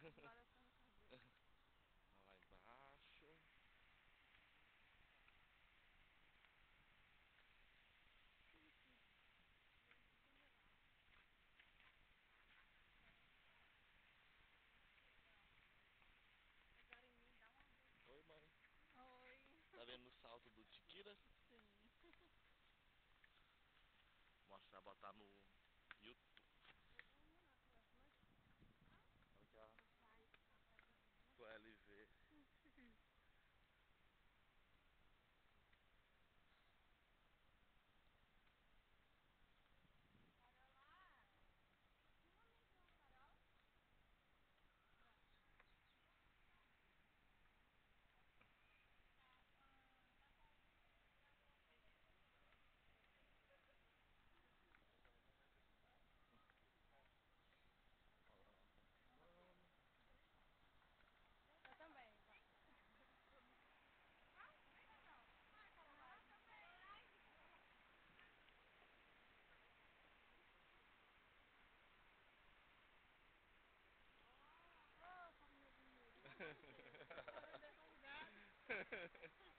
Bora só fazer. Lá embaixo. Agora em mim dá uma vez. Oi, mãe. Oi. Tá vendo o salto do Tiquira? Sim. Mostrar, botar no YouTube. Aqui, ó. Com LV. Eu também, vai. Oh, família bonita. Para de lugar.